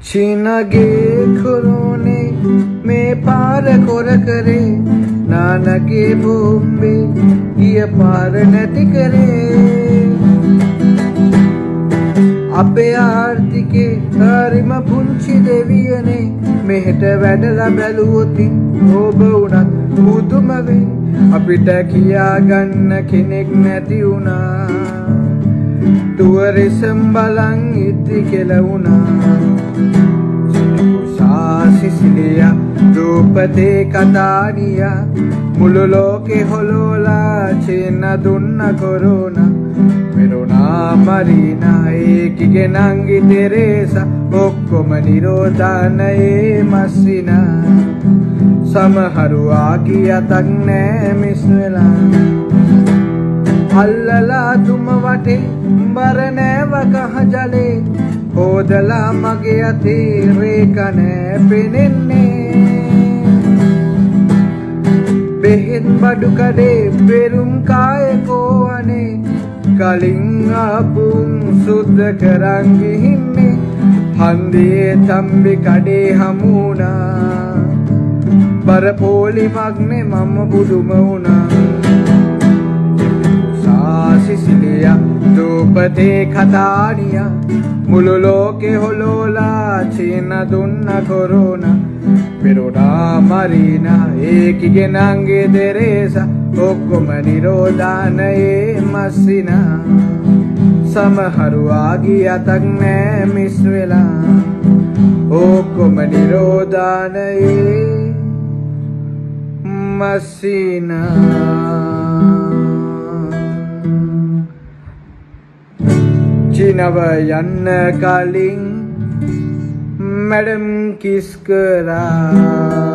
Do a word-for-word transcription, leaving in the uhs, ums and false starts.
චීනගේ කුරුනේ මේ පාර කොර කරේ නානගේ බෝම්බේ ගිය පාර නැති කරේ අපේ ආර්ථිකේ හරිම පුංචි දෙවියනේ මෙහෙට වැඩලා බැලුවොත් ඔබ උනත් මුදුම වේ අපිට කියා ගන්න කෙනෙක් නැති වුණා තුවරිසම් බලන් ඉති කියලා වුණා සිසිලියා දූපතේ කතානියා මුළු ලෝකේ හොලෝලා චීන දුන්න කොරෝනා මෙරුණා මරීනා ඒකිගේ නංගි තෙරේසා ඔක්කොම නිරෝධානයේ මස්සිනා සමහරු ආකි අතක් නෑ මිස් වෙලා අල්ලලා තුම වටේ බර නෑව කහ ජලේ හෝදලා මගේ අතේ රේක නෑ පෙනෙන්නේ බෙහෙත් බඩු කඩේ පෙරුම් කායකෝ අනේ කලින් ආපුම් සුද්ධ කරන් ගිහින්නේ හන්දියේ තම්බි කඩේ හමුණා බර පොලිමක්නේ මම බුදුම වුණා සිසිලියා දූපතේ කතානියා මුළු ලෝකේ හොලෝලා චීන දුන්න කොරෝනා මෙරුණා මරීනා ඒකිගේ නංගේ තෙරේසා ඔක්කොම නිරෝධානයේ මස්සිනා සමහරු ආගී අතක් නෑ මිස් වෙලා ඔක්කොම නිරෝධානයේ මස්සිනා චීනව යන්න කලින් මැඩම් කිස් කරා